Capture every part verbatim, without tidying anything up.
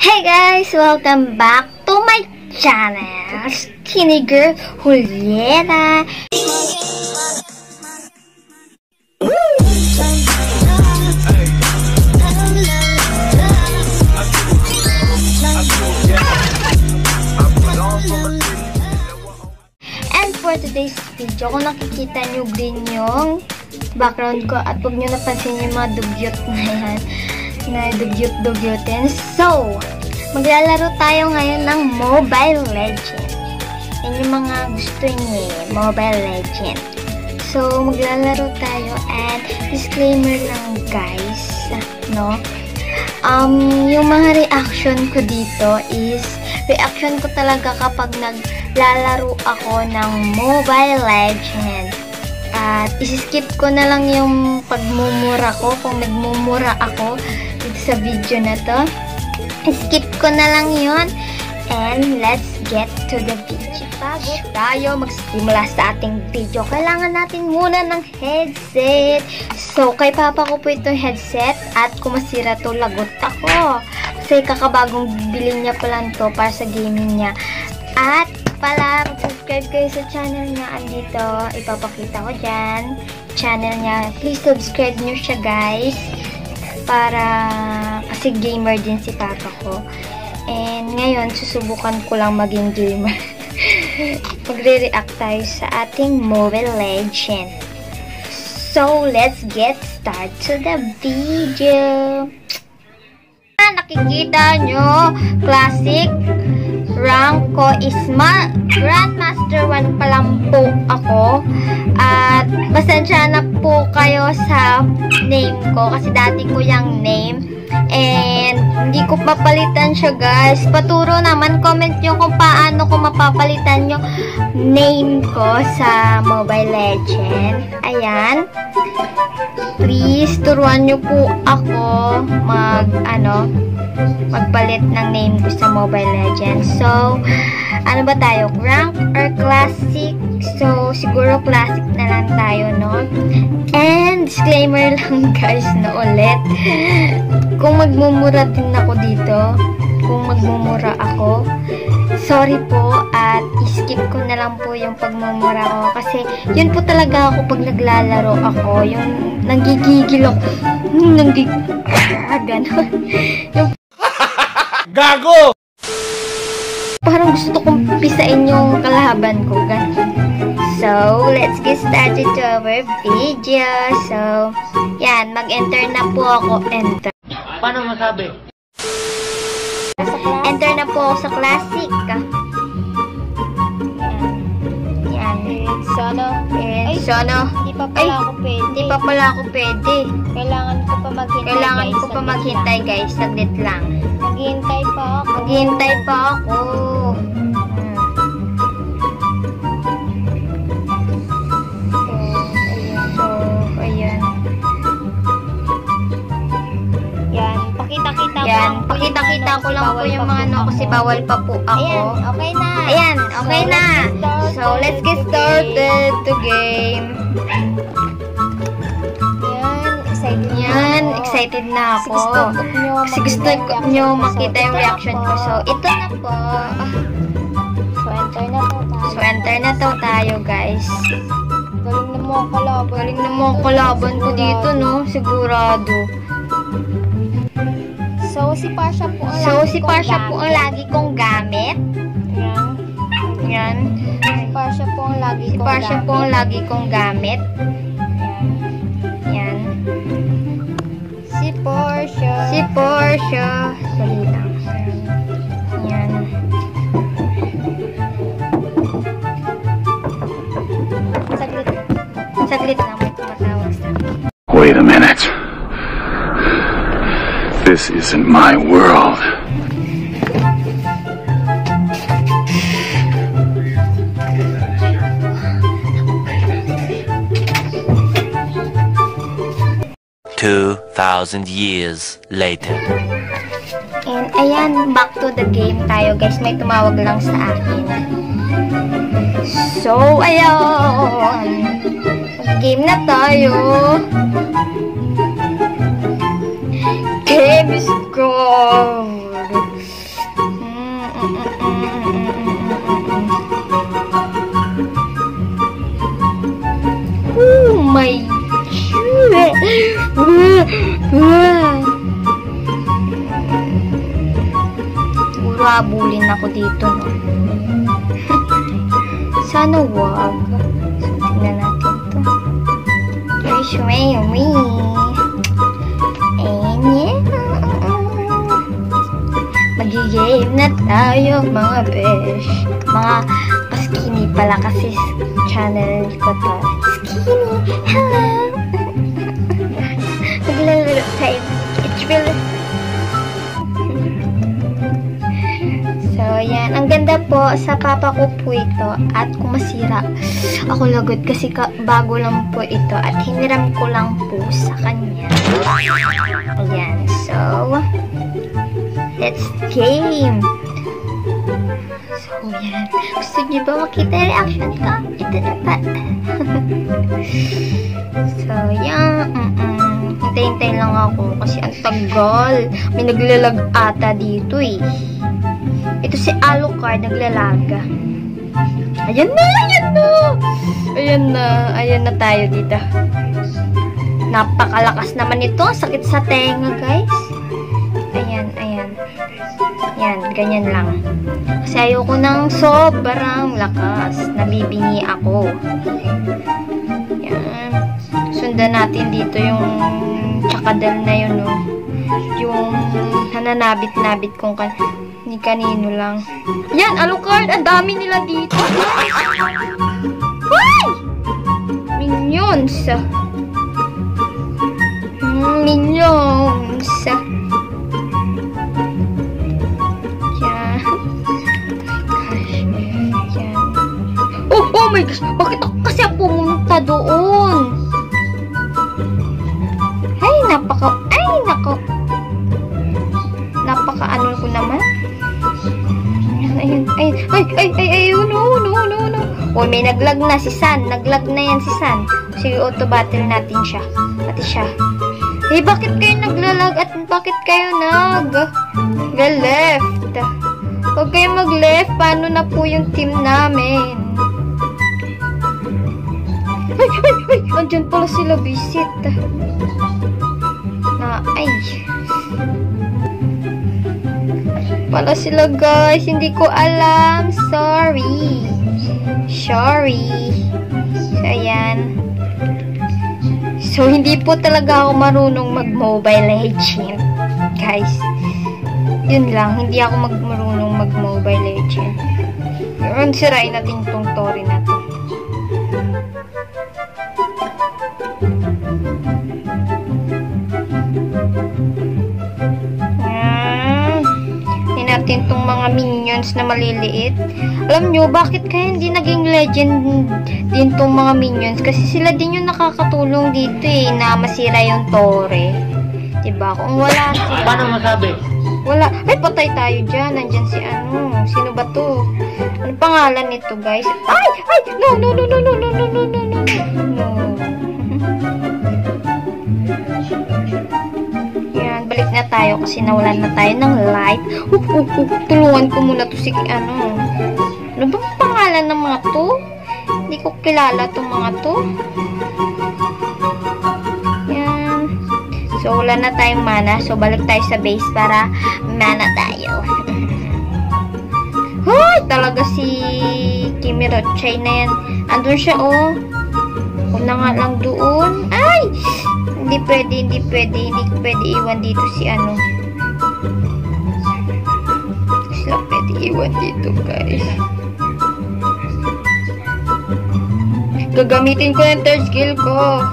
Hey guys! Welcome back to my channel, Skinny Girl Julieta. And for today's video, kung nakikita nyo green yung background ko at huwag nyo napansin yung mga dugyot na yan na dugyot-dugyotin. So, maglalaro tayo ngayon ng Mobile Legends. Yan yung mga gusto niyo eh, Mobile Legends. So, maglalaro tayo and disclaimer lang guys, no? Um, yung mga reaction ko dito is, reaction ko talaga kapag naglalaro ako ng Mobile Legends. At isi-skip ko na lang yung pagmumura ko kung nagmumura ako dito sa video na to. Skip ko na lang yun. And let's get to the video. Bago tayo magsimula sa ating video, kailangan natin muna ng headset. So, kay papa ko po itong headset at kung masira to, lagot ako. Kasi kakabagong bilhin niya pa lang to para sa gaming niya. At pala, subscribe kayo sa channel niya. Andito, ipapakita ko dyan. Channel niya. Please subscribe nyo siya guys. Para, kasi gamer din si papa ko. And ngayon, susubukan ko lang maging gamer. Magre-react tayo sa ating Mobile Legends. So, let's get started to the video. Nakikita nyo, classic rank ko is ma Grandmaster one pa lang po ako. At pasensya na po kayo sa name ko kasi dati ko yung name. And hindi ko papalitan siya guys. Paturo naman, comment nyo kung paano ko mapapalitan yung name ko sa Mobile Legends. Ayan. Please, turuan nyo po ako mag, ano, magpalit ng name ko sa Mobile Legends. So, ano ba tayo? Rank or classic? So, siguro classic na lang tayo, no? And, disclaimer lang guys na ulit. Kung magmumura din ako dito, kung magmumura ako, sorry po at skip ko na lang po yung pagmumura ko. Kasi, yun po talaga ako pag naglalaro ako. Yung nanggigigil ako. Nanggigigil. Ah, ganon. Yung Gago! parang gusto kong pisain yung kalaban ko. Ganun. So, let's get started to our video. So, yan. Mag-enter na po ako. Enter. Paano masabi? Enter na po ako sa classic. Yan. Yan. Sono. And sono. Hindi pa pala Ay, ako pwede. Hindi pa pala ako pwede. Kailangan ko pa maghintay Kailangan guys. ko pa maghintay guys. Saglit lang. Maghintay pa ako. Maghintay pa ako. So, ayan. Yan. Pakita-kita ko. Yan. Pakita-kita ko lang po yung mga ano kasi bawal pa po ako. Ayan. Okay na. Ayan. Okay So, na. let's So, let's get started to game. Yan. Excited na Yan. ako. Excited na ako. Kasi gusto nyo makita yung reaction ko. So, ito na po. So, enter na to tayo. So, enter na to tayo, guys. Galing na mo ang kalaban. Galing na mo ang kalaban ko dito, no? Sigurado. So, si Pasha po ang So, lagi si kong Pasha po ang gamit. lagi kong gamit. Yan. Yan. Si Pasha po ang lagi Si kong Pasha gamit. po ang lagi kong gamit. Yan. Si Portia. Si Portia. Dali lang. Yan. Saglit. Saglit lang, may tumatawag sa akin. Wait a minute. This isn't my world. Two thousand years later. And ayan, back to the game tayo guys. May tumawag lang sa akin. So, ayan. Mag-game na tayo. Game is gone. habulin ako dito, no? Sana wag. So, tingnan natin to. Wish me, me. And yeah. Mag-game na tayo, mga besh. Mga pa-skinny pala kasi channel ko to. Skinny, hello. Maglalaro tayo. It's really... So, yan. Ang ganda po sa papa ko po ito. At kung masira, ako lagot kasi ka, bago lang po ito. At hiniram ko lang po sa kanya. Ayan. So, let's game. So, yan. Gusto niyo ba makita yung reaction ko? Ito na pa. So, yan. Mm-mm. Hintay-hintay lang ako kasi ang tagal. May naglalag ata dito eh. Ito si Alucard, naglalaga. Ayan na, ayan na. Ayan na, ayan na tayo dito. Napakalakas naman ito. Sakit sa tenga, guys. Ayan, ayan. Yan, ganyan lang. Kasi ayoko ng sobrang lakas. Nabibingi ako. Yan. Sundan natin dito yung tsakadal na yun, no. Yung nananabit-nabit kong kan ni kanino lang. Yan, Alucard! Ang dami nila dito. Hoy! Minions. Minions. Yan. Yan. Oh, oh my gosh! Bakit ako kasi pumunta doon? Ay, napaka... Ay, nako. Napaka ano ko naman. Ayun, ayun, ay, ay, ay, ay, oh, no, no, no, no. Oh, may naglag na si San. Naglag na yan si San. Sige, auto-battle natin siya. Pati siya. Eh, bakit kayo naglalag at bakit kayo nag-left? Huwag kayo mag-left. Paano na po yung team namin? Ay, ay, ay, andyan pala sila, visit. Na, ay. Pala sila, guys. Hindi ko alam. Sorry. Sorry. So, ayan. So, hindi po talaga ako marunong mag-Mobile Legend. Guys. Yun lang. Hindi ako mag marunong mag-Mobile Legend. Yun, sirain natin itong story na to. Natin tong mga minions na maliliit. Alam nyo, bakit kaya hindi naging legend din tong mga minions? Kasi sila din yung nakakatulong dito eh, na masira yung tore. Diba? Kung wala sila... Paano masabi? Wala. Ay, patay tayo dyan. Nandyan si ano. Sino ba to? Ano pangalan nito, guys? Ay! Ay! No! No! No! No! No! No! No! No! No! No! No! Balik na tayo kasi nawalan na tayo ng light. Uh, uh, uh, tulungan ko muna to si ano. Ano ba pangalan ng mga to? Hindi ko kilala tong mga to. Yan. So, wala na tayong mana. So, balik tayo sa base para mana tayo. Hoy! Talaga si Kimiroche na yan. Andun siya, oh. Una nga lang doon. Ay! Hindi pwede, hindi pwede, hindi pwede iwan dito si ano. Sila pwede iwan dito, guys. Gagamitin ko yung third skill ko.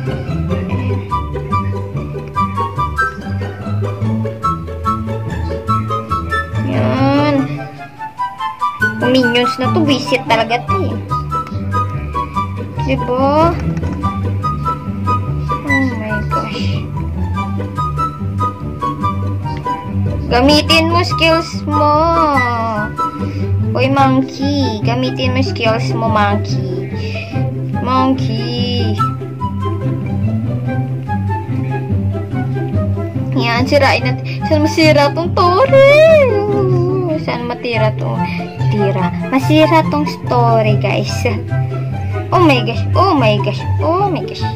Yan. Minions na to, visit talaga to eh. Diba? Gamitin mo skills mo. Hoy, monkey. Gamitin mo skills mo, monkey. Monkey. Yan, sirain natin. Saan masira tong tore? Saan matira tong tira? Masira tong story, guys. Oh my gosh. Oh my gosh. Oh my gosh.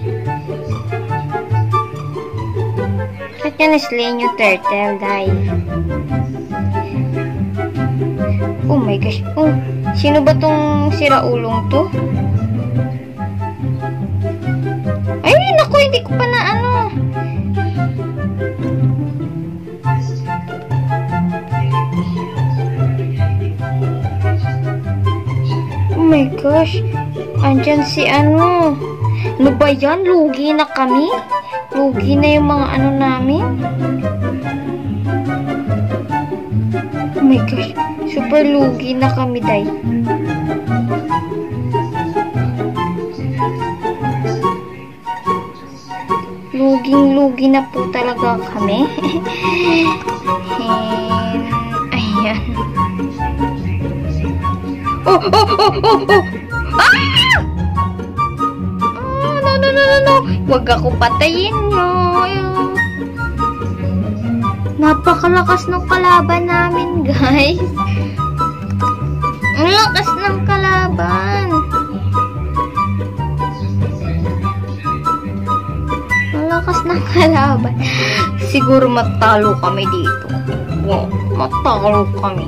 Ba't yan na-slay yung turtle, die? Oh my gosh. Oh, sino ba tong siraulong to? Ay, naku, hindi ko pa na ano. Oh my gosh. Andyan si ano. Ano ba yan? Lugi na kami? Lugi na yung mga ano namin? Oh my gosh. Super lugi na kami, day. Luging-lugi na po talaga kami. And, ayan. Oh, oh, oh, oh, oh! Ah! Oh, no, no, no, no, no. Huwag ako patayin nyo. Napakalakas ng kalaban namin, guys. Ang lakas ng kalaban. Ang lakas ng kalaban. Siguro matalo kami dito. Wow, matalo kami.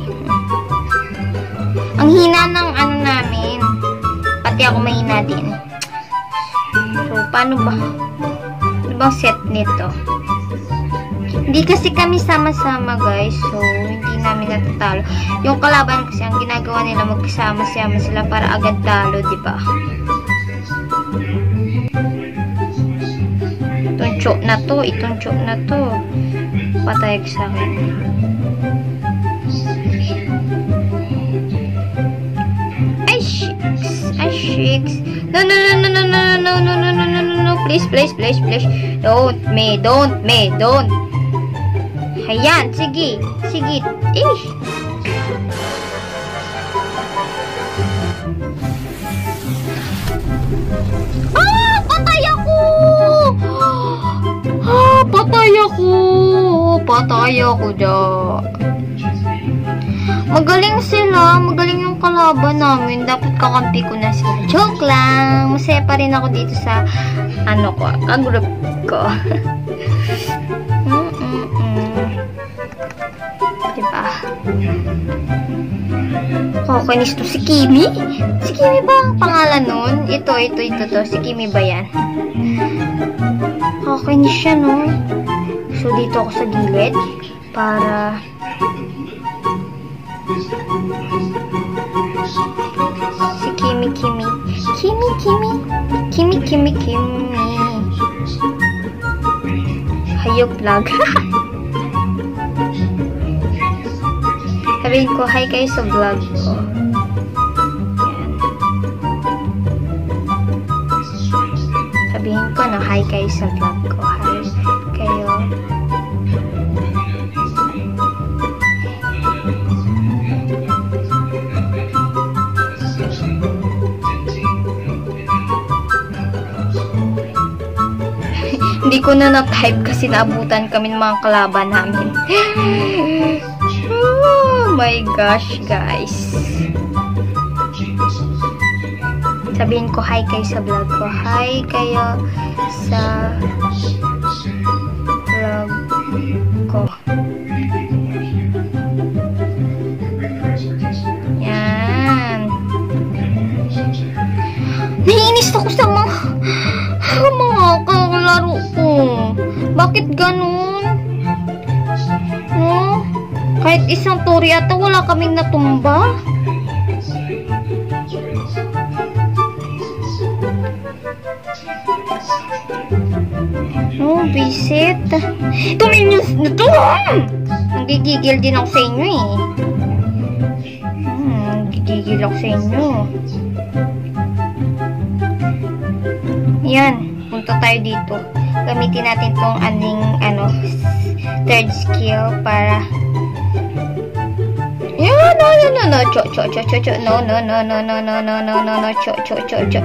Ang hina ng ano namin. Pati ako mahina din. So, paano ba? Ano bang set nito? Hindi kasi kami sama-sama, guys. So, hindi namin natatalo. Yung kalaban kasi, ang ginagawa nila, magkasama-sama sila para agad talo, diba? Itong chok na to, itong chok na to. Patay ka sa akin. Ay, shakes. Ay, shakes. No, no, no, no, no, no, no, no, no, no, no, no, no. Please, please, please, please. Don't me, don't me, don't. Ayan, sige. Sige. Eh. Ah! Patay ako! Ah! Patay ako! Patay ako dyan. Magaling sila. Magaling yung kalaban namin. Dapat kakampi ko na sila. Joke lang. Masaya pa rin ako dito sa ano ko, kagroup ko. Diba? Kakainis to si Kimi? Si Kimi ba ang pangalan nun? Ito, ito, ito to. Si Kimi ba yan? Kakainis siya, no? So, dito ako sa gilid para si Kimi, Kimi. Kimi, Kimi. Kimi, Kimi, Kimi. Hayop vlog. Sabihin ko, hi kayo sa vlog ko. Ayan. Sabihin ko na, hi kayo sa vlog ko. Hi kayo. Hindi ko na na-type kasi naabutan kami ng mga kalaban namin. Oh my gosh, guys. Sabihin ko, hi kayo sa vlog ko. Hi kayo sa vlog ko. Yan. Naiinis ako sa mga mga kalaro ko. Bakit ganun? No? Kahit isang tori ata wala kaming natumba. Oh, visit. Tuminyos na to! Nagigigil din ako sa inyo eh. Hmm, nagigigil ako sa inyo. Yan, punta tayo dito. Gamitin natin tong aning ano, third skill para yeah, no, no, no, no, cho, cho, cho, cho, cho, no, no, no, no, no, no, no, no, no, no, cho, cho, cho, cho.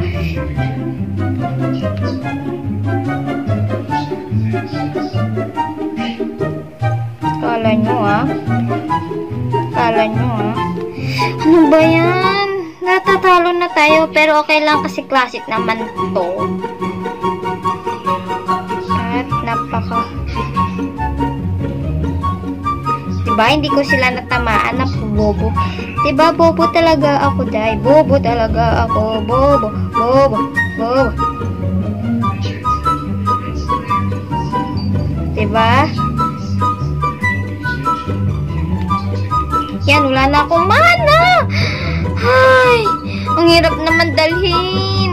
Kala nyo, ah. Kala nyo, ah. Ano ba yan? Natatalo na tayo, pero okay lang kasi classic naman to. At napaka... Diba? Hindi ko sila natamaan na bobo. Diba, bobo talaga ako, day. Bobo talaga ako. Bobo, bobo, bobo. Diba? Yan, wala na akong mana. Ay, ang hirap naman dalhin.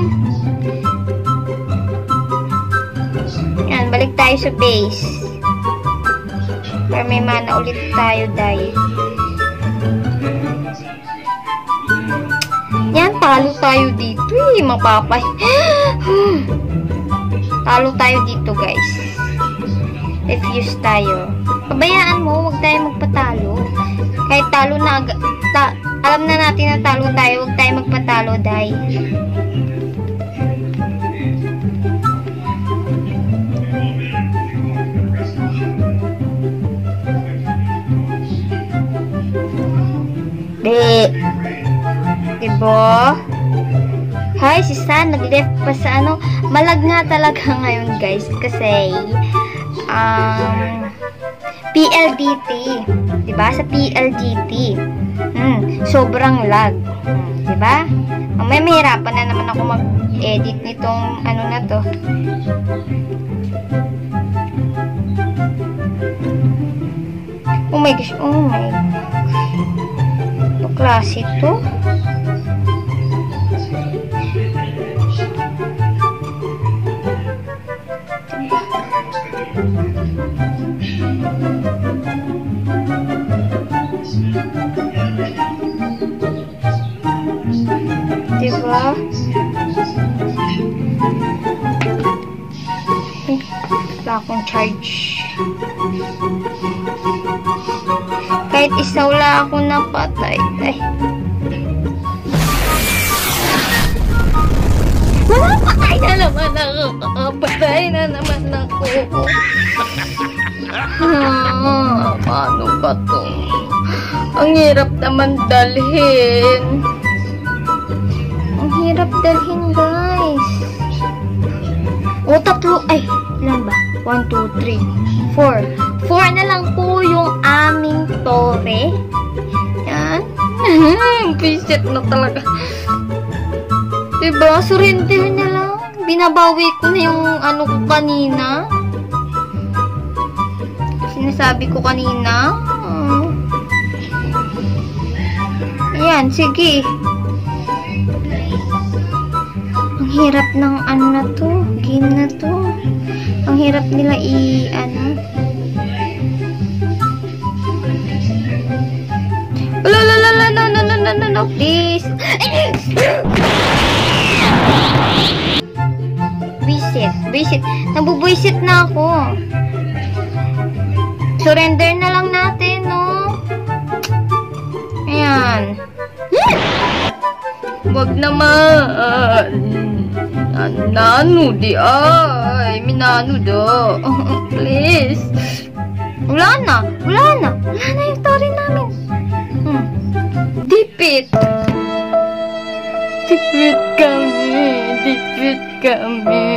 Yan, balik tayo sa base. Para may mana ulit tayo, day. Yan, talo tayo dito eh. Mapapay. Talo tayo dito, guys. Refuse tayo. Pabayaan mo, huwag tayo magpatalo. Kahit talo na, ta alam na natin na talo tayo, huwag tayo magpatalo, day. Be. Diba? Hi, si San, nag-left pa sa ano. Malag nga talaga ngayon, guys. Kasi, um, P L D T. Diba? Sa P L D T. Hmm, sobrang lag. Hmm, diba? May mahirapan na naman ako mag-edit nitong ano na to. Oh my gosh. Oh my gosh. Ito klase to. Diba? Eh, wala akong charge. Kahit isa wala akong napatay. Ay. Wala, patay na naman ako. Patay na naman ako. Ah, paano ba to? Ang hirap naman dalhin. Ang hirap dalhin, guys. O, tatlo. Ay, ilan ba? one, two, three, four. four na lang po yung aming tore. Yan. Visit na talaga. Diba? Surrender na lang. Binabawi ko na yung ano ko kanina. Sinasabi ko kanina. Hmm. Ayan, sige. Ang hirap ng ano na to. Game na to. Ang hirap nila i ano. La la la la no no no no no no please. Visit, visit. Nabubuisit na ako. Surrender na lang natin, no? Ayan. Wag naman. Nano di ay. Minano do. Please. Wala na. Wala na. Wala na yung story namin. Hmm. Dipit. Dipit kami. Dipit kami.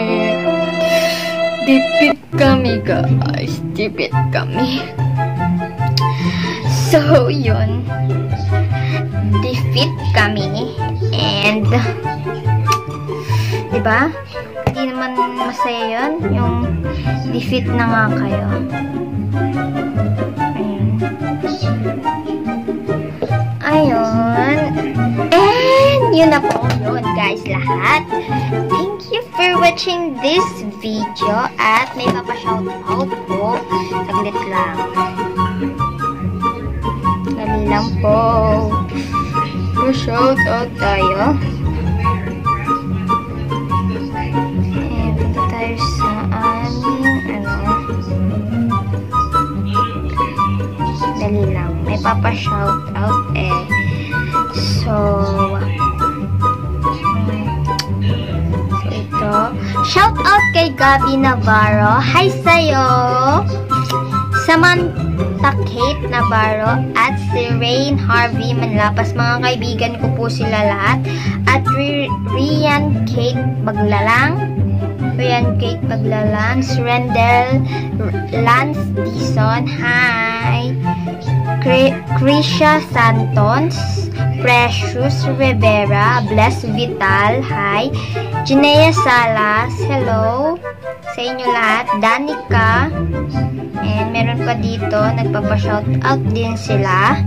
Dipit kami, guys. Dipit kami. So, yun. Defeat kami. And, diba? Hindi naman masaya yun. Yung defeat na nga kayo. Ayun. Ayun. And, yun na po yun, guys, lahat. Thank you for watching this video. At may papashoutout po. Saglit lang. Dali lang po. Shoutout tayo. Ayan, punta tayo sa aming ano. Dali lang. May papa-shoutout eh. So, so ito. Shoutout kay Gabi Navarro. Hi sa'yo! Samantha Kate Navarro at si Rain Harvey Manlapas. Mga kaibigan ko po sila lahat. At Rian Kate Baglalang. Rian Kate Baglalang. Surrendel Lance Dison. Hi! Cri- Krisha Santos, Precious Rivera, Bless Vital, hi. Jinea Salas, hello. Sa inyo lahat. Danica. And meron pa dito, nagpapa-shoutout din sila.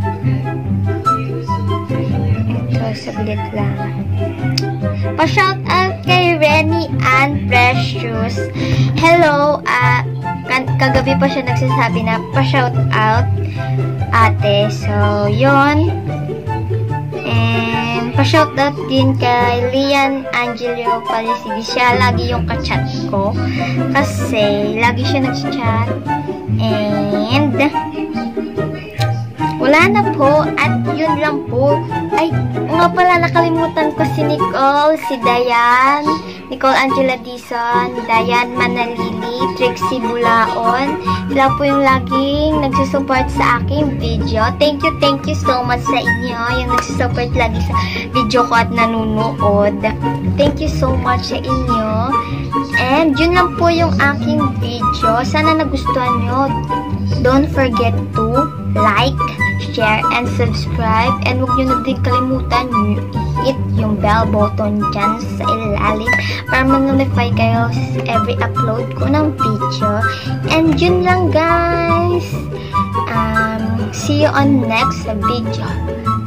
Ito, saglit lang. Pa-shoutout kay Renny and Precious. Hello, ah, uh, kagabi pa siya nagsasabi na pa-shoutout, ate. So, yon. And, pa-shoutout din kay Lian Angelio Palisigi. Siya lagi yung ka-chat ko. Kasi, lagi siya nag-chat. And, wala na po. At yun lang po. Ay, nga pala, nakalimutan ko si Nicole, si Dayan, Nicole Angela Dizon, Dayan Manalili, Trixie Bulaon. Sila po yung laging nagsusupport sa aking video. Thank you, thank you so much sa inyo. Yung nagsusupport lagi sa video ko at nanonood. Thank you so much sa inyo. And yun lang po yung aking video. Sana nagustuhan nyo. Don't forget to like, share, and subscribe. And huwag nyo na din kalimutan hit yung bell button dyan sa ilalim para ma-notify kayo every upload ko ng video. And yun lang guys. Um, see you on next video.